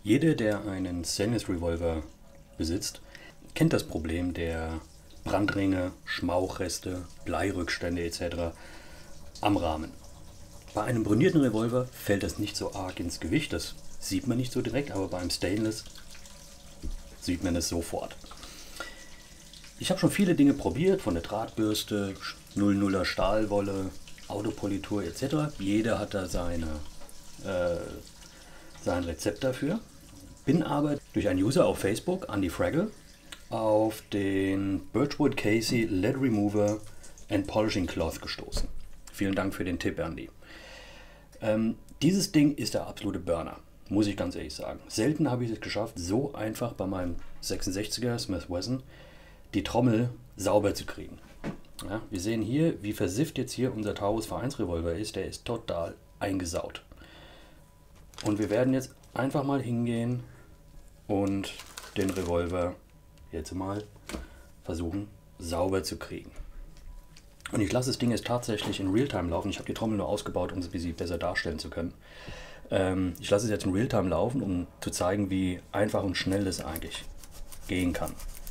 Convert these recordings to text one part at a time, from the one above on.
Jeder, der einen Stainless Revolver besitzt, kennt das Problem der Brandringe, Schmauchreste, Bleirückstände etc. am Rahmen. Bei einem bronierten Revolver fällt das nicht so arg ins Gewicht, das sieht man nicht so direkt, aber beim Stainless sieht man es sofort. Ich habe schon viele Dinge probiert, von der Drahtbürste, 00er Stahlwolle, Autopolitur etc. Jeder hat da sein Rezept dafür. Bin aber durch einen User auf Facebook, Andy Fraggle, auf den Birchwood Casey Lead Remover and Polishing Cloth gestoßen. Vielen Dank für den Tipp, Andy. Dieses Ding ist der absolute Burner, muss ich ganz ehrlich sagen. Selten habe ich es geschafft, so einfach bei meinem 66er Smith Wesson die Trommel sauber zu kriegen. Ja, wir sehen hier, wie versifft jetzt hier unser Taurus Vereinsrevolver ist. Der ist total eingesaut. Und wir werden jetzt einfach mal hingehen und den Revolver jetzt mal versuchen sauber zu kriegen. Und ich lasse das Ding jetzt tatsächlich in Realtime laufen. Ich habe die Trommel nur ausgebaut, um es ein bisschen besser darstellen zu können. Ich lasse es jetzt in Realtime laufen, um zu zeigen, wie einfach und schnell das eigentlich gehen kann.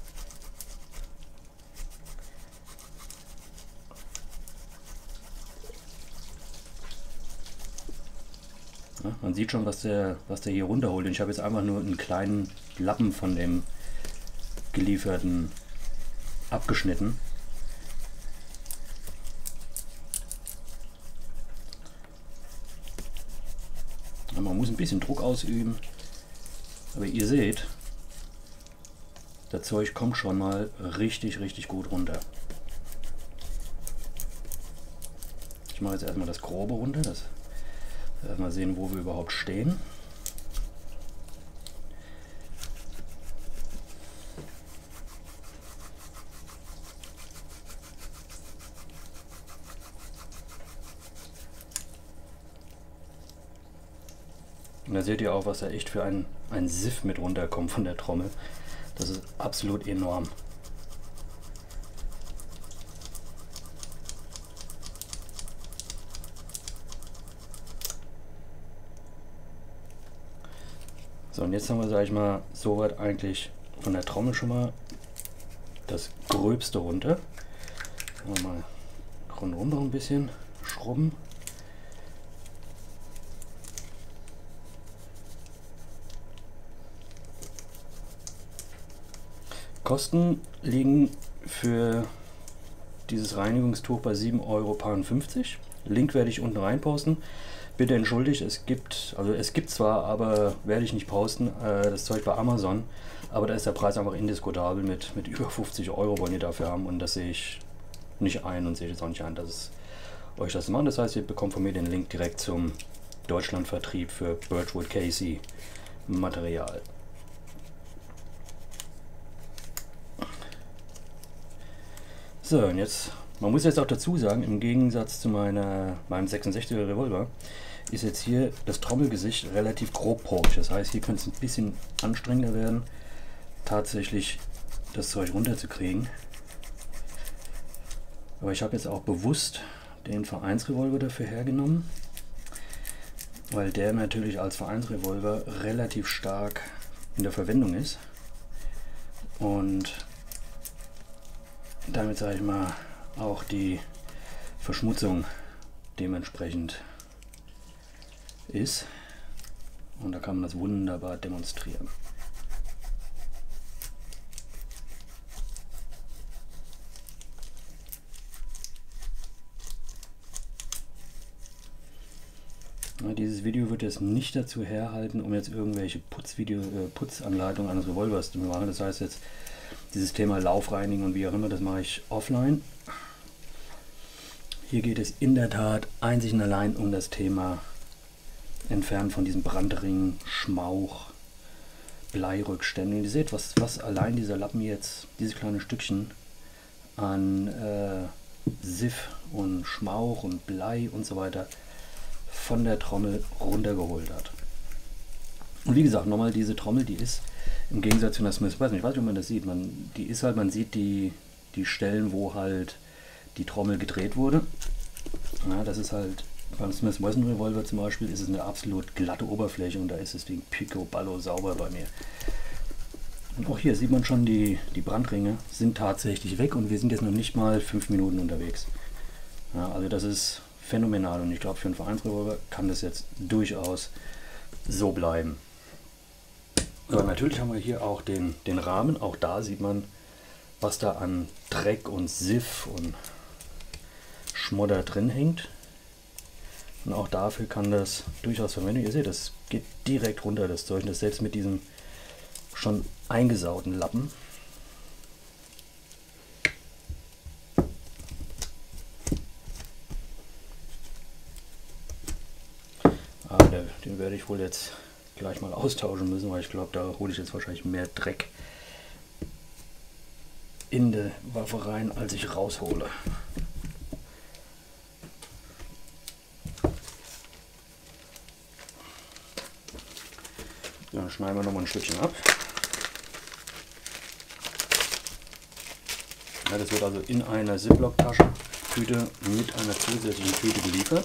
Ja, man sieht schon, was der hier runterholt. Und ich habe jetzt einfach nur einen kleinen Lappen von dem gelieferten abgeschnitten. Ja, man muss ein bisschen Druck ausüben. Aber ihr seht, das Zeug kommt schon mal richtig gut runter. Ich mache jetzt erstmal das Grobe runter. Mal sehen, wo wir überhaupt stehen. Und da seht ihr auch, was da echt für ein Siff mit runterkommt von der Trommel. Das ist absolut enorm. So, und jetzt haben wir, sage ich mal, soweit eigentlich von der Trommel schon mal das Gröbste runter. Können wir mal rundherum noch ein bisschen schrubben. Kosten liegen für dieses Reinigungstuch bei 7,50 €. Link werde ich unten rein posten. Bitte entschuldigt, es gibt zwar, aber werde ich nicht posten, das Zeug bei Amazon, aber da ist der Preis einfach indiskutabel mit über 50 € wollen die dafür haben, und das sehe ich nicht ein und sehe jetzt auch nicht ein, dass es euch das macht. Das heißt, ihr bekommt von mir den Link direkt zum Deutschlandvertrieb für Birchwood Casey Material. So, und jetzt, man muss jetzt auch dazu sagen, im Gegensatz zu meinem 66er Revolver ist jetzt hier das Trommelgesicht relativ grobporig. Das heißt, hier könnte es ein bisschen anstrengender werden, tatsächlich das Zeug runterzukriegen. Aber ich habe jetzt auch bewusst den Vereinsrevolver dafür hergenommen, weil der natürlich als Vereinsrevolver relativ stark in der Verwendung ist. Und damit, sage ich mal, auch die Verschmutzung dementsprechend ist. Und da kann man das wunderbar demonstrieren. Dieses Video wird jetzt nicht dazu herhalten, um jetzt irgendwelche Putzanleitungen eines Revolvers zu machen. Das heißt jetzt, dieses Thema Laufreinigen und wie auch immer, das mache ich offline. Hier geht es in der Tat einzig und allein um das Thema Entfernen von diesem Brandring, Schmauch, Bleirückständen. Und ihr seht, was allein dieser Lappen jetzt, dieses kleine Stückchen an Siff und Schmauch und Blei und so weiter von der Trommel runtergeholt hat. Und wie gesagt, nochmal, diese Trommel, die ist im Gegensatz zu einer Smith Wesson, ich weiß nicht, ob man das sieht, man sieht die Stellen, wo halt die Trommel gedreht wurde. Ja, das ist halt Beim Smith Wesson Revolver zum Beispiel ist es eine absolut glatte Oberfläche und da ist das Ding picobello sauber bei mir. Und auch hier sieht man schon, die Brandringe sind tatsächlich weg und wir sind jetzt noch nicht mal 5 Minuten unterwegs. Ja, also das ist phänomenal und ich glaube, für einen Vereinsrevolver kann das jetzt durchaus so bleiben. So, natürlich haben wir hier auch den Rahmen. Auch da sieht man, was da an Dreck und Siff und Schmodder drin hängt. Und auch dafür kann das durchaus verwendet. Ihr seht, das geht direkt runter, das Zeug. Das selbst mit diesem schon eingesauten Lappen. Aber den werde ich wohl jetzt gleich mal austauschen müssen, weil ich glaube, da hole ich jetzt wahrscheinlich mehr Dreck in die Waffe rein, als ich raushole. Dann schneiden wir noch mal ein Stückchen ab. Ja, das wird also in einer Ziploc-Taschentüte mit einer zusätzlichen Tüte geliefert.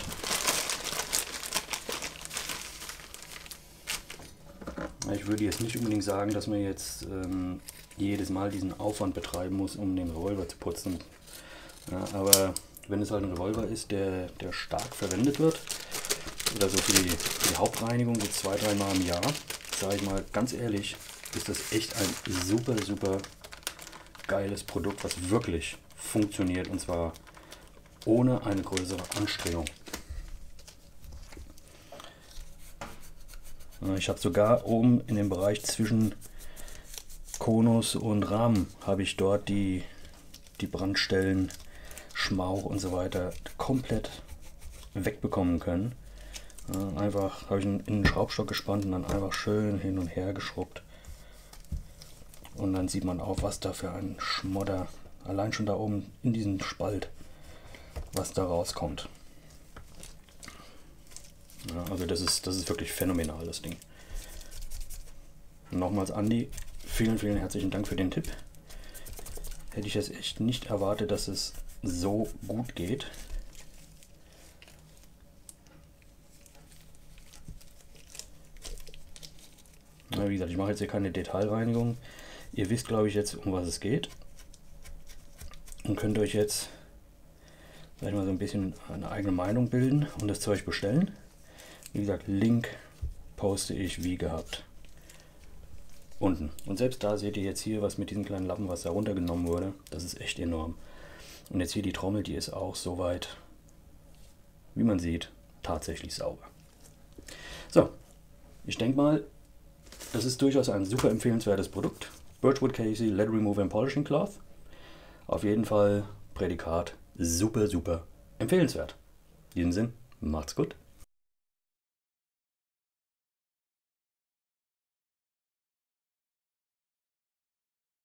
Ich würde jetzt nicht unbedingt sagen, dass man jetzt jedes Mal diesen Aufwand betreiben muss, um den Revolver zu putzen. Ja, aber wenn es halt ein Revolver ist, der stark verwendet wird, oder so für die Hauptreinigung, so 2-3 Mal im Jahr, sage ich mal ganz ehrlich, ist das echt ein super, super geiles Produkt, was wirklich funktioniert und zwar ohne eine größere Anstrengung. Ich habe sogar oben in dem Bereich zwischen Konus und Rahmen habe ich dort die Brandstellen, Schmauch und so weiter komplett wegbekommen können. Einfach habe ich in den Schraubstock gespannt und dann einfach schön hin und her geschrubbt. Und dann sieht man auch, was da für ein Schmodder, allein schon da oben in diesem Spalt, was da rauskommt. Ja, also das ist wirklich phänomenal, das Ding. Und nochmals Andi, vielen, vielen herzlichen Dank für den Tipp. Hätte ich jetzt echt nicht erwartet, dass es so gut geht. Na, wie gesagt, ich mache jetzt hier keine Detailreinigung. Ihr wisst, glaube ich, jetzt, um was es geht. Und könnt euch jetzt vielleicht mal so ein bisschen eine eigene Meinung bilden und das Zeug bestellen. Wie gesagt, Link poste ich wie gehabt unten. Und selbst da seht ihr jetzt hier, was mit diesem kleinen Lappen, was da runtergenommen wurde. Das ist echt enorm. Und jetzt hier die Trommel, die ist auch soweit, wie man sieht, tatsächlich sauber. So, ich denke mal, das ist durchaus ein super empfehlenswertes Produkt. Birchwood Casey Lead Remover and Polishing Cloth. Auf jeden Fall Prädikat super, super empfehlenswert. In diesem Sinn, macht's gut.